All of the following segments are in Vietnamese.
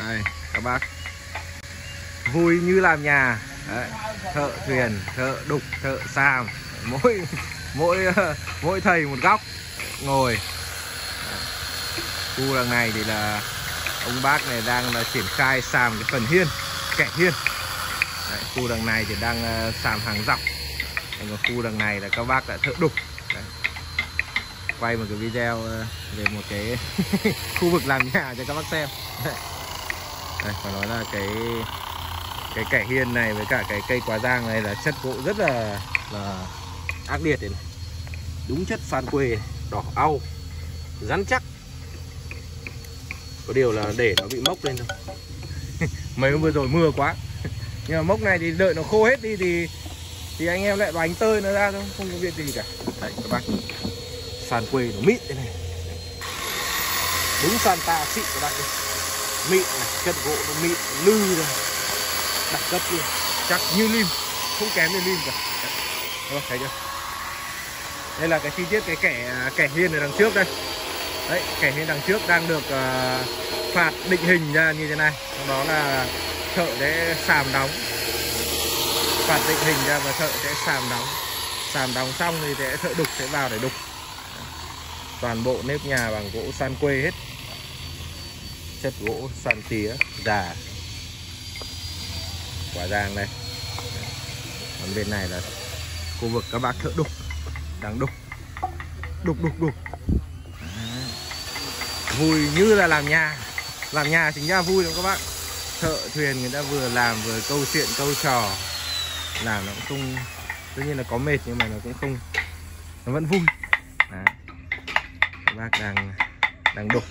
Đây, các bác vui như làm nhà. Đấy, thợ thuyền, thợ đục, thợ xàm, mỗi thầy một góc ngồi. Khu đằng này thì là ông bác này đang là triển khai xàm cái phần hiên, kẻ hiên. Đấy, khu đằng này thì đang xàm hàng dọc. Còn khu đằng này là các bác đã thợ đục. Đấy, quay một cái video về một cái khu vực làm nhà cho các bác xem. Đây, phải nói là cái kẻ hiên này với cả cái cây quả giang này là chất gỗ rất là ác liệt này. Đúng chất phan quê, đỏ au, rắn chắc. Có điều là để nó bị mốc lên thôi. Mấy hôm vừa rồi mưa quá. Nhưng mà mốc này thì đợi nó khô hết đi thì anh em lại đánh tơi nó ra thôi, không có việc gì cả. Đấy các bác, sàn quê nó mịn thế này. Đúng sàn ta xịn các bác đi. Mịn này, chất gỗ nó mịn, lư rồi. Đặc cấp luôn, chắc như lim, không kém như lim cả. Đấy, thấy chưa? Đây là cái chi tiết cái kẻ hiên ở đằng trước đây. Đấy, kẻ hiên đằng trước đang được phạt định hình ra như thế này. Sau đó là thợ sẽ xàm đóng. Phạt định hình ra và thợ sẽ xàm đóng. Xàm đóng xong thì sẽ thợ đục sẽ vào để đục. Toàn bộ nếp nhà bằng gỗ san quê hết. Chất gỗ san tía già. Quả giang đây. Còn bên này là khu vực các bác thợ đục đang đục. Đục. Vui như là làm nhà. Làm nhà chính ra vui lắm các bác. Thợ thuyền người ta vừa làm vừa câu chuyện câu trò. Làm nó cũng không, tất nhiên là có mệt nhưng mà nó cũng không, nó vẫn vui. Đấy. Các bác đang đục.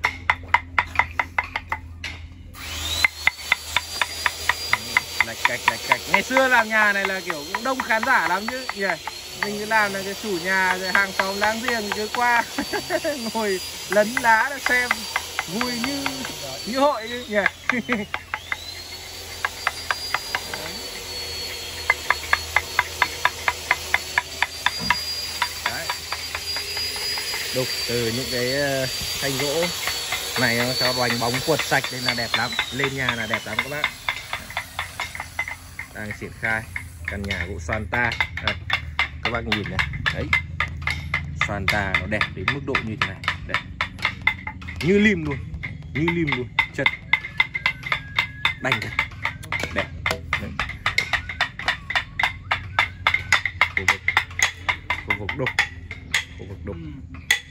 Lạch cạch. Ngày xưa làm nhà này là kiểu cũng đông khán giả lắm chứ nhỉ. Mình cứ làm là cái chủ nhà rồi hàng xóm láng giềng cứ qua ngồi lấn lá để xem, vui như hội chứ nhỉ. Đấy. Đục từ những cái thanh gỗ này nó cho vành bóng quật sạch nên là đẹp lắm, lên nhà là đẹp lắm các bác. Đang triển khai căn nhà gỗ Santa. Đây, các bác nhìn này, đấy, Santa nó đẹp đến mức độ như thế này, đấy, như lim luôn, chất đanh thật, đẹp. Đấy. Khu vực đục,